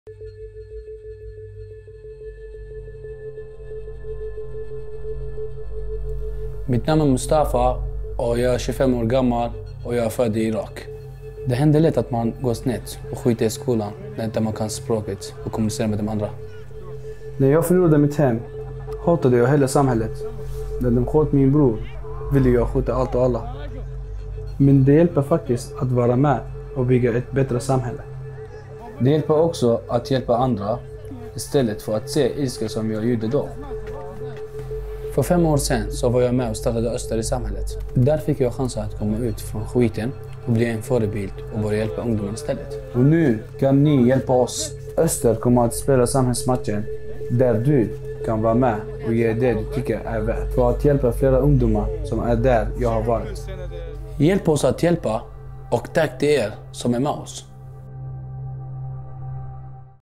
Mitt namn är Mustafa och jag är 25 år gammal och jag är född i Irak. Det händer lätt att man går snett och skiter i skolan när inte man kan språket och kommunicerar med de andra. När jag förlorade mitt hem hatade jag hela samhället. När de sköt min bror ville jag skjuta allt och alla. Men det hjälper faktiskt att vara med och bygga ett bättre samhälle. Det hjälper också att hjälpa andra istället för att se ilska som jag gjorde då. För 5 år sedan så var jag med och startade Öster i samhället. Där fick jag chansen att komma ut från skiten och bli en förebild och börja hjälpa ungdomar istället. Och nu kan ni hjälpa oss. Öster kommer att spela samhällsmatchen där du kan vara med och ge det du tycker är värt. För att hjälpa flera ungdomar som är där jag har varit. Hjälp oss att hjälpa och tack till er som är med oss.